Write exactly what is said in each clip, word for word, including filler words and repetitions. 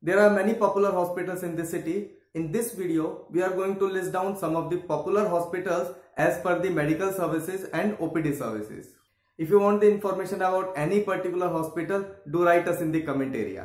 There are many popular hospitals in this city. In this video, we are going to list down some of the popular hospitals as per the medical services and O P D services. If you want the information about any particular hospital, do write us in the comment area.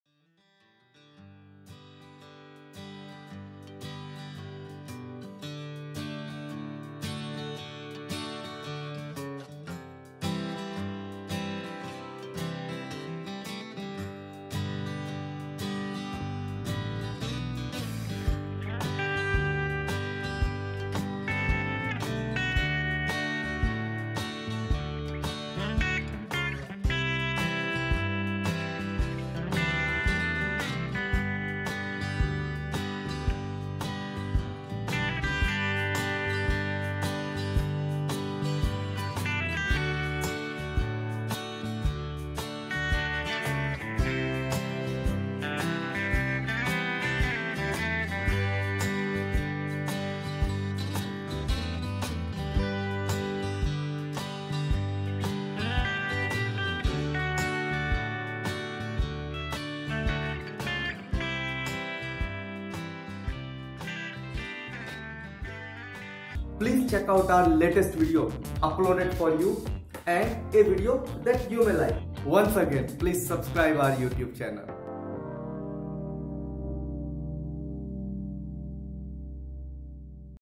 Please check out our latest video uploaded for you and a video that you may like. Once again, please subscribe our YouTube channel.